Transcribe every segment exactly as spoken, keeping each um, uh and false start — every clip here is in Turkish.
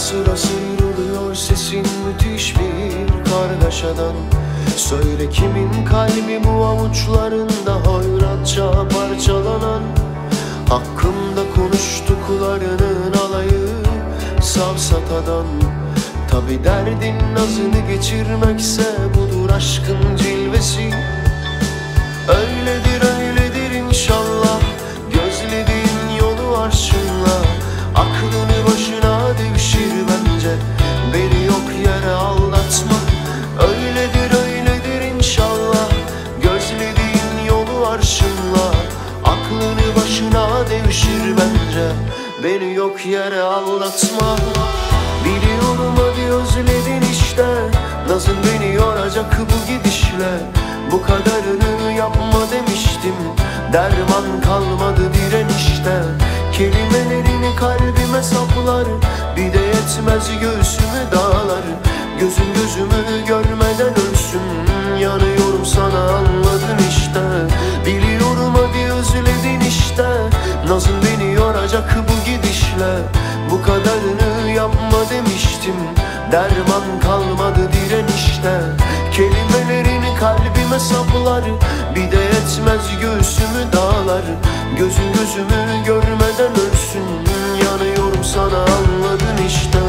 sıra sıyrılıyor sesin müthiş bir kargaşadan. Söyle kimin kalbi bu avuçlarında hoyratça parçalanan? Hakkımda konuştuklarının alayı safsatadan. Tabi derdin nazını geçirmekse budur aşkın cilvesi. Öyledir öyledir inşallah, gözlediğin yolu arşınla. Aklını başına devşir bence, beni yok yere aldatma. Öyledir öyledir inşallah, gözlediğin yolu arşınla. Aklını başına devşir bence, beni yok yere aldatma. Biliyorum hadi özledin işte, nazın beni yoracak bu gidişle. Bu kadarını yapma demiştim, derman kalmadı direnişte. Kelimelerini kalbime saplar, bir de yetmez göğsümü dağlar. Gözün gözümü görmeden ölsün, yanıyorum sana anladın işte. Biliyorum hadi özledin işte, nazın beni yoracak bu gidişle. Bu kadarını yapma demiştim, derman kalmadı direnişte. Kelimelerini kalbime saplar, bir de yetmez göğsümü dağlar. Gözün gözümü görmeden ölsün, yanıyorum sana anladın işte.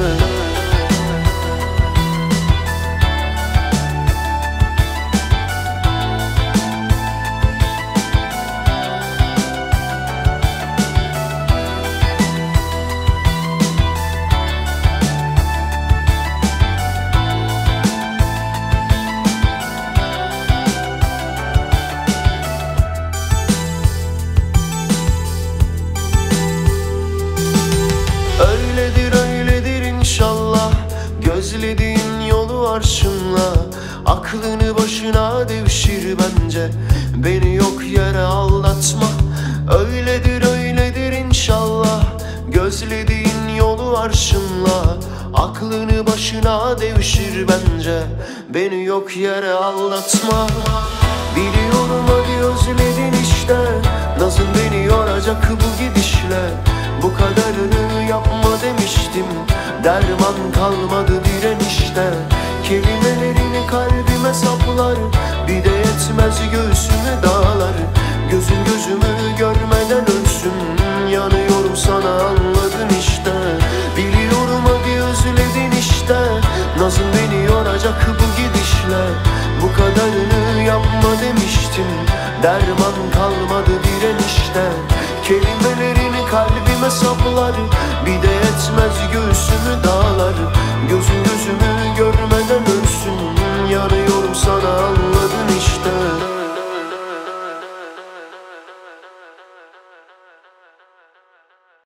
Öyledir öyledir inşallah, gözlediğin yolu arşınla. Aklını başına devşir bence, beni yok yere aldatma. Öyledir öyledir inşallah, gözlediğin yolu arşınla. Aklını başına devşir bence, beni yok yere aldatma. Biliyorum hadi özledin işte, nazın beni yoracak bu gidişle. Bu kadarını yapma demiştim, derman kalmadı direnişte. Kelimelerini kalbime saplar, bir de yetmez göğsümü dağlar. Gözün gözümü görmeden ölsün, yanıyorum sana anladın işte. Biliyorum hadi özledin işte, nazın beni yoracak bu gidişle. Bu kadarını yapma demiştim, derman kalmadı direnişte. Kelimelerini kalbime saplar, bir de yetmez göğsümü dağlar. Gözün gözümü görmeden